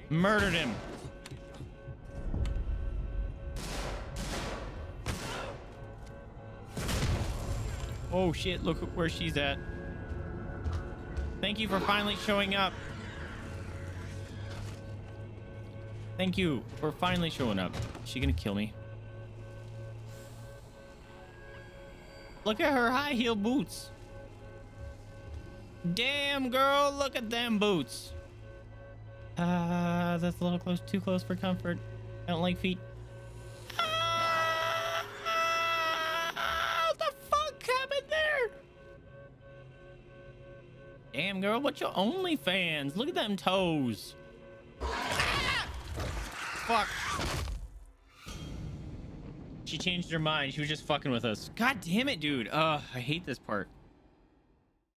Murdered him. Oh shit, look where she's at. Thank you for finally showing up. Thank you for finally showing up. Is she gonna kill me? Look at her high heel boots. Damn, girl, look at them boots. That's a little close, too close for comfort. I don't like feet. What the fuck happened there? Damn, girl, what's your OnlyFans? Look at them toes. Fuck. She changed her mind. She was just fucking with us. God damn it, dude. I hate this part.